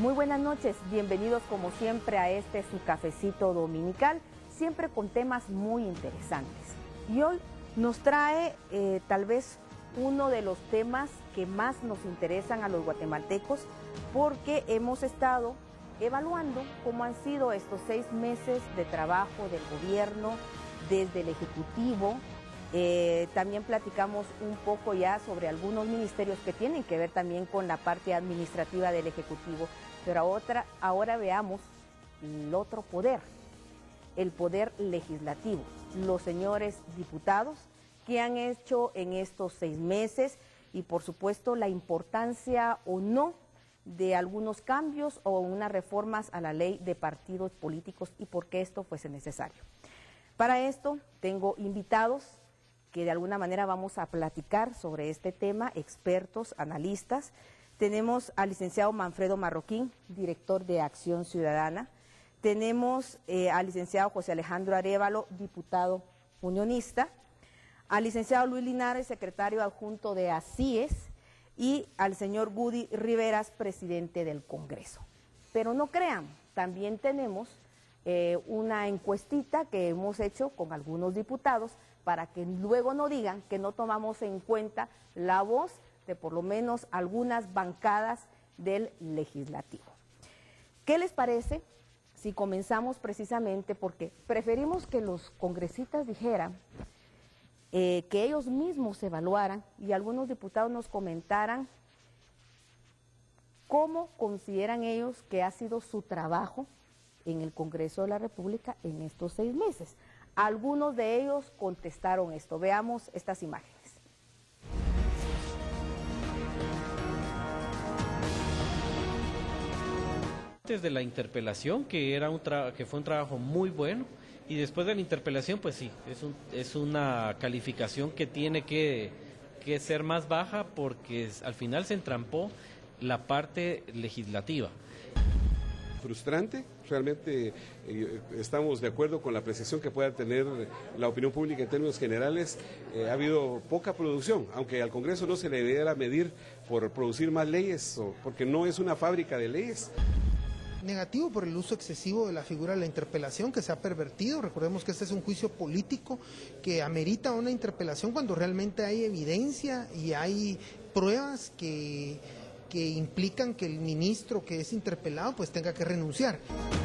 Muy buenas noches, bienvenidos como siempre a su cafecito dominical, siempre con temas muy interesantes. Y hoy nos trae tal vez uno de los temas que más nos interesan a los guatemaltecos, porque hemos estado evaluando cómo han sido estos 6 meses de trabajo del gobierno desde el Ejecutivo. También platicamos un poco ya sobre algunos ministerios que tienen que ver también con la parte administrativa del Ejecutivo, pero ahora veamos el otro poder, el poder legislativo, los señores diputados que han hecho en estos 6 meses y por supuesto la importancia o no de algunos cambios o unas reformas a la ley de partidos políticos y por qué esto fuese necesario. Para esto tengo invitados que de alguna manera vamos a platicar sobre este tema, expertos, analistas. Tenemos al licenciado Manfredo Marroquín, director de Acción Ciudadana. Tenemos al licenciado José Alejandro Arévalo, diputado unionista. Al licenciado Luis Linares, secretario adjunto de ACIES. Y al señor Gudy Riveras, presidente del Congreso. Pero no crean, también tenemos una encuestita que hemos hecho con algunos diputados para que luego no digan que no tomamos en cuenta la voz de por lo menos algunas bancadas del legislativo. ¿Qué les parece si comenzamos precisamente porque preferimos que los congresistas dijeran, que ellos mismos evaluaran y algunos diputados nos comentaran cómo consideran ellos que ha sido su trabajo en el Congreso de la República en estos 6 meses? Algunos de ellos contestaron esto. Veamos estas imágenes. Antes de la interpelación, que fue un trabajo muy bueno, y después de la interpelación, pues sí, es una calificación que tiene que ser más baja porque al final se entrampó la parte legislativa. Frustrante, realmente estamos de acuerdo con la apreciación que pueda tener la opinión pública en términos generales. Ha habido poca producción, aunque al Congreso no se le debiera medir por producir más leyes, porque no es una fábrica de leyes. Negativo por el uso excesivo de la figura de la interpelación que se ha pervertido. Recordemos que este es un juicio político que amerita una interpelación cuando realmente hay evidencia y hay pruebas que implican que el ministro que es interpelado pues tenga que renunciar.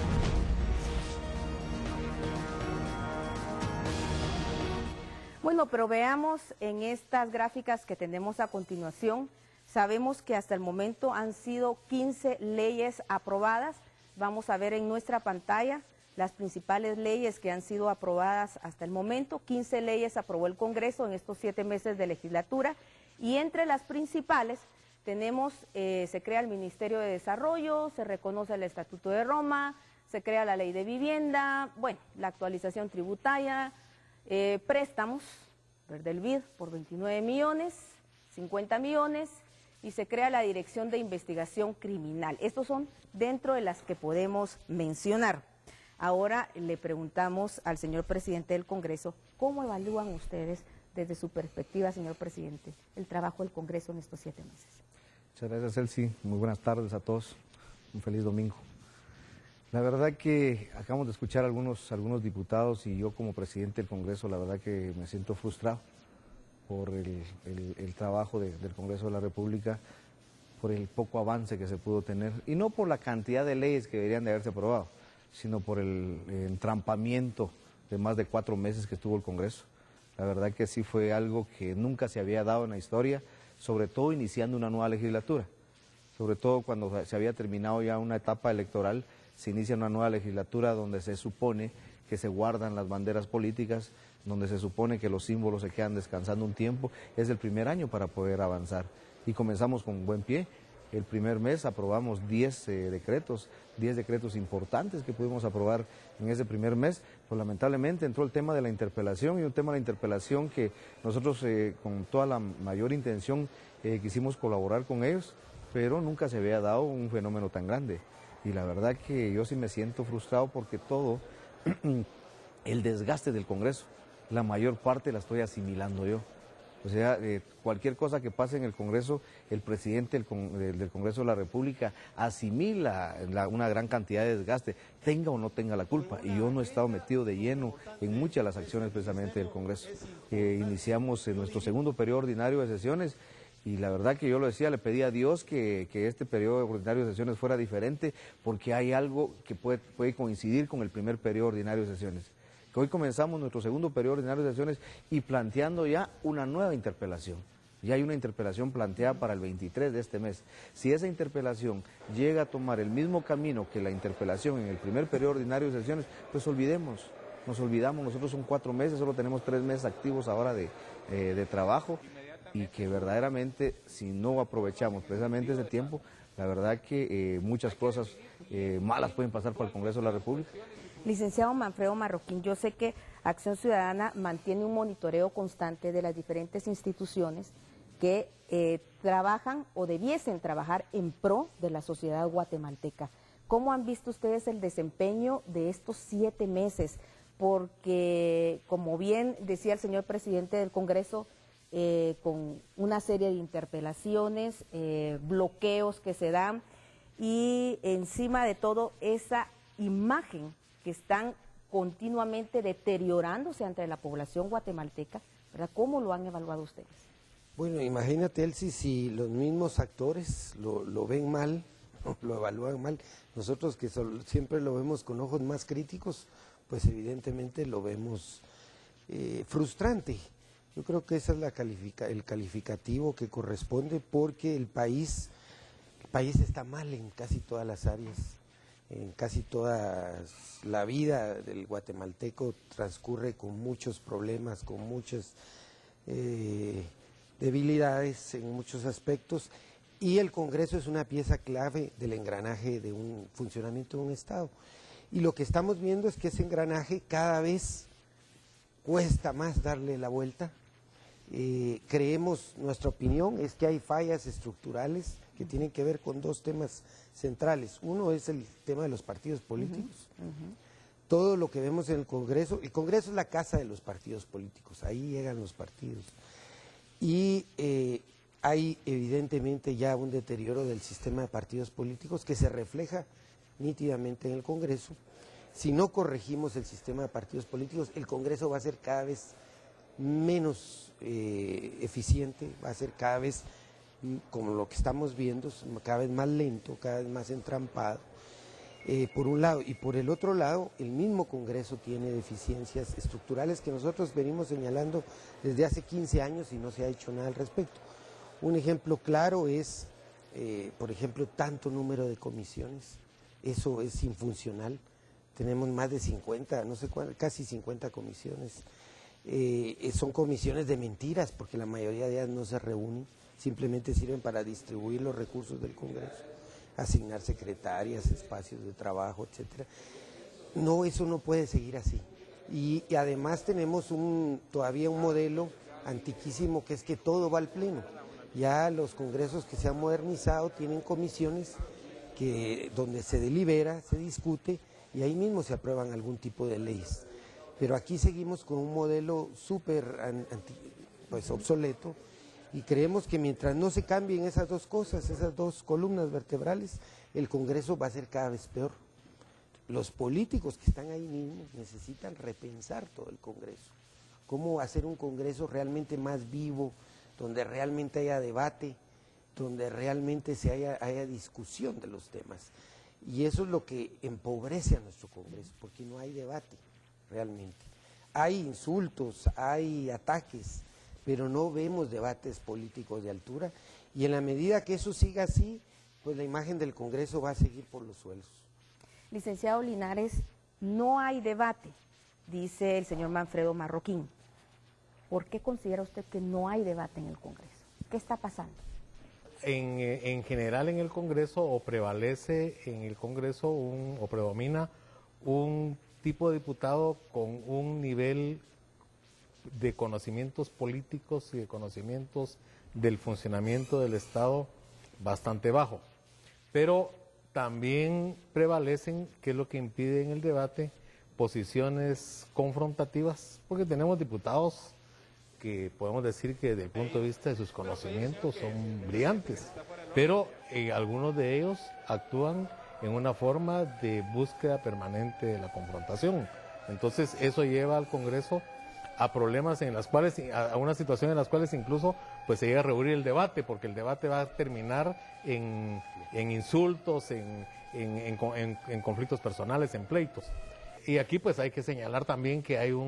Bueno, pero veamos en estas gráficas que tenemos a continuación. Sabemos que hasta el momento han sido 15 leyes aprobadas. Vamos a ver en nuestra pantalla las principales leyes que han sido aprobadas hasta el momento. 15 leyes aprobó el Congreso en estos 7 meses de legislatura y entre las principales tenemos, se crea el Ministerio de Desarrollo, se reconoce el Estatuto de Roma, se crea la Ley de Vivienda, bueno, la actualización tributaria, préstamos del BID por 29 millones, 50 millones, y se crea la Dirección de Investigación Criminal. Estos son dentro de las que podemos mencionar. Ahora le preguntamos al señor presidente del Congreso, ¿cómo evalúan ustedes desde su perspectiva, señor presidente, el trabajo del Congreso en estos 7 meses? Muchas gracias, Elsie. Muy buenas tardes a todos. Un feliz domingo. La verdad que acabamos de escuchar a algunos diputados y yo como presidente del Congreso, la verdad que me siento frustrado por el trabajo del Congreso de la República, por el poco avance que se pudo tener, y no por la cantidad de leyes que deberían de haberse aprobado, sino por el entrampamiento de más de 4 meses que estuvo el Congreso. La verdad que sí fue algo que nunca se había dado en la historia, sobre todo iniciando una nueva legislatura, sobre todo cuando se había terminado ya una etapa electoral, se inicia una nueva legislatura donde se supone que se guardan las banderas políticas, donde se supone que los símbolos se quedan descansando un tiempo. Es el primer año para poder avanzar y comenzamos con buen pie. El primer mes aprobamos 10 decretos importantes que pudimos aprobar en ese primer mes. Pues lamentablemente entró el tema de la interpelación, y un tema de la interpelación que nosotros con toda la mayor intención quisimos colaborar con ellos, pero nunca se había dado un fenómeno tan grande. Y la verdad que yo sí me siento frustrado porque todo el desgaste del Congreso, la mayor parte la estoy asimilando yo. O sea, cualquier cosa que pase en el Congreso, el presidente del Congreso de la República asimila una gran cantidad de desgaste, tenga o no tenga la culpa. Y yo no he estado metido de lleno en muchas de las acciones precisamente del Congreso. Iniciamos en nuestro segundo periodo ordinario de sesiones y la verdad que yo lo decía, le pedí a Dios que este periodo ordinario de sesiones fuera diferente porque hay algo que puede coincidir con el primer periodo ordinario de sesiones. Que hoy comenzamos nuestro segundo periodo ordinario de sesiones y planteando ya una nueva interpelación. Ya hay una interpelación planteada para el 23 de este mes. Si esa interpelación llega a tomar el mismo camino que la interpelación en el primer periodo ordinario de sesiones, pues nos olvidamos, nosotros son 4 meses, solo tenemos 3 meses activos ahora de trabajo y que verdaderamente si no aprovechamos precisamente ese tiempo, la verdad que muchas cosas malas pueden pasar para el Congreso de la República. Licenciado Manfredo Marroquín, yo sé que Acción Ciudadana mantiene un monitoreo constante de las diferentes instituciones que trabajan o debiesen trabajar en pro de la sociedad guatemalteca. ¿Cómo han visto ustedes el desempeño de estos 7 meses? Porque, como bien decía el señor presidente del Congreso, con una serie de interpelaciones, bloqueos que se dan y encima de todo esa imagen que están continuamente deteriorándose ante la población guatemalteca, ¿verdad? ¿Cómo lo han evaluado ustedes? Bueno, imagínate, Elsie, si los mismos actores lo ven mal, lo evalúan mal, nosotros que siempre lo vemos con ojos más críticos, pues evidentemente lo vemos frustrante. Yo creo que ese es el calificativo que corresponde porque el país está mal en casi todas las áreas. En casi toda la vida del guatemalteco transcurre con muchos problemas, con muchas debilidades en muchos aspectos, y el Congreso es una pieza clave del engranaje de un funcionamiento de un Estado. Y lo que estamos viendo es que ese engranaje cada vez cuesta más darle la vuelta. Creemos, nuestra opinión es que hay fallas estructurales que tienen que ver con 2 temas centrales. Uno es el tema de los partidos políticos. Todo lo que vemos en el Congreso es la casa de los partidos políticos, ahí llegan los partidos. Y hay evidentemente ya un deterioro del sistema de partidos políticos que se refleja nítidamente en el Congreso. Si no corregimos el sistema de partidos políticos, el Congreso va a ser cada vez menos eficiente, va a ser cada vez, como lo que estamos viendo, cada vez más lento, cada vez más entrampado, por un lado. Y por el otro lado, el mismo Congreso tiene deficiencias estructurales que nosotros venimos señalando desde hace 15 años y no se ha hecho nada al respecto. Un ejemplo claro es, por ejemplo, tanto número de comisiones, eso es infuncional. Tenemos más de 50, no sé cuántas, casi 50 comisiones. Son comisiones de mentiras porque la mayoría de ellas no se reúnen, simplemente sirven para distribuir los recursos del Congreso, asignar secretarias, espacios de trabajo, etcétera. No, eso no puede seguir así. Y además tenemos todavía un modelo antiquísimo que es que todo va al Pleno. Ya los congresos que se han modernizado tienen comisiones donde se delibera, se discute y ahí mismo se aprueban algún tipo de leyes. Pero aquí seguimos con un modelo súper obsoleto y creemos que mientras no se cambien esas 2 cosas, esas 2 columnas vertebrales, el Congreso va a ser cada vez peor. Los políticos que están ahí mismo necesitan repensar todo el Congreso. Cómo hacer un Congreso realmente más vivo, donde realmente haya debate, donde realmente haya discusión de los temas. Y eso es lo que empobrece a nuestro Congreso, porque no hay debate realmente. Hay insultos, hay ataques, pero no vemos debates políticos de altura, y en la medida que eso siga así, pues la imagen del Congreso va a seguir por los suelos. Licenciado Linares, no hay debate, dice el señor Manfredo Marroquín. ¿Por qué considera usted que no hay debate en el Congreso? ¿Qué está pasando? En general en el Congreso o prevalece en el Congreso o predomina un tipo de diputado con un nivel de conocimientos políticos y de conocimientos del funcionamiento del Estado bastante bajo. Pero también prevalecen, que es lo que impide en el debate, posiciones confrontativas, porque tenemos diputados que podemos decir que desde el punto de vista de sus conocimientos son brillantes, pero algunos de ellos actúan en una forma de búsqueda permanente de la confrontación. Entonces eso lleva al Congreso a problemas en las cuales, a una situación en las cuales incluso pues se llega a rehuir el debate, porque el debate va a terminar en insultos, en conflictos personales, en pleitos. Y aquí pues hay que señalar también que hay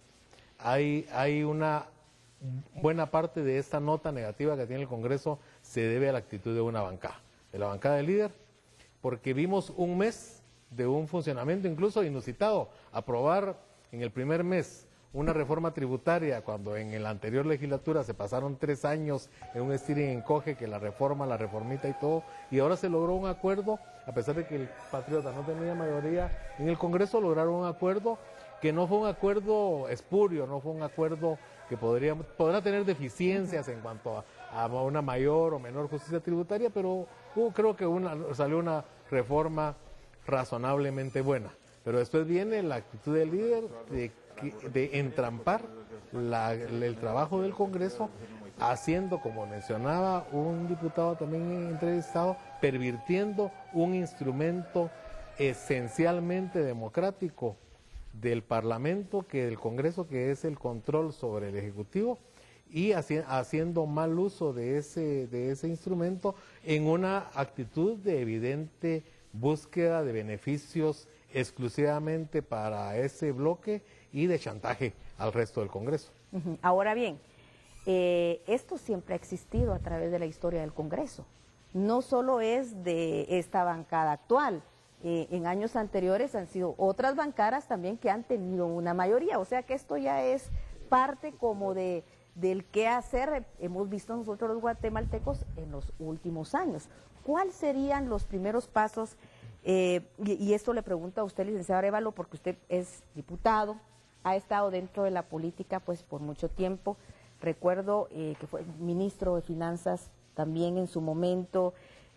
una buena parte de esta nota negativa que tiene el Congreso se debe a la actitud de una bancada, de la bancada del líder, porque vimos un mes de un funcionamiento incluso inusitado, aprobar en el primer mes una reforma tributaria cuando en la anterior legislatura se pasaron 3 años en un estira y encoge, que la reformita y todo, y ahora se logró un acuerdo, a pesar de que el Patriota no tenía mayoría en el Congreso, lograron un acuerdo que no fue un acuerdo espurio, no fue un acuerdo que podrá tener deficiencias en cuanto a una mayor o menor justicia tributaria, pero creo que salió una reforma razonablemente buena. Pero después viene la actitud del líder de entrampar el trabajo del Congreso, haciendo, como mencionaba un diputado también entrevistado, pervirtiendo un instrumento esencialmente democrático del Parlamento, que del Congreso, que es el control sobre el Ejecutivo, y haciendo mal uso de ese instrumento en una actitud de evidente búsqueda de beneficios exclusivamente para ese bloque y de chantaje al resto del Congreso. Ahora bien, esto siempre ha existido a través de la historia del Congreso. No solo es de esta bancada actual. En años anteriores han sido otras bancadas también que han tenido una mayoría. O sea que esto ya es parte como del qué hacer. Hemos visto nosotros los guatemaltecos en los últimos años. ¿Cuáles serían los primeros pasos? Y esto le pregunto a usted, licenciado Arévalo, porque usted es diputado, ha estado dentro de la política pues por mucho tiempo. Recuerdo que fue ministro de Finanzas también en su momento.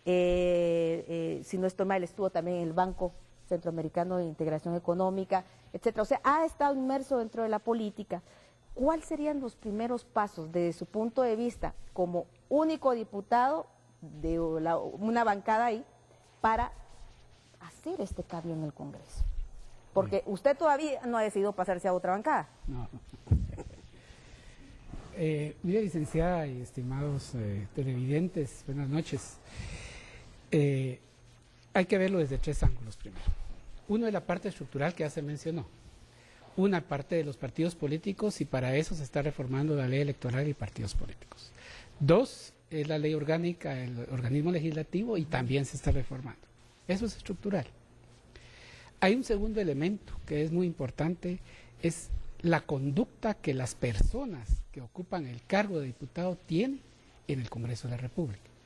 Si no estoy mal, estuvo también en el Banco Centroamericano de Integración Económica, etcétera. O sea, ha estado inmerso dentro de la política. ¿Cuáles serían los primeros pasos desde su punto de vista como único diputado de una bancada ahí para hacer este cambio en el Congreso? Porque usted todavía no ha decidido pasarse a otra bancada. No. Mire, licenciada y estimados televidentes, buenas noches. Hay que verlo desde 3 ángulos primero. Uno es la parte estructural que ya se mencionó. Una parte de los partidos políticos, y para eso se está reformando la ley electoral y partidos políticos. 2 es la ley orgánica del organismo legislativo y también se está reformando. Eso es estructural. Hay un segundo elemento que es muy importante, es la conducta que las personas que ocupan el cargo de diputado tienen en el Congreso de la República.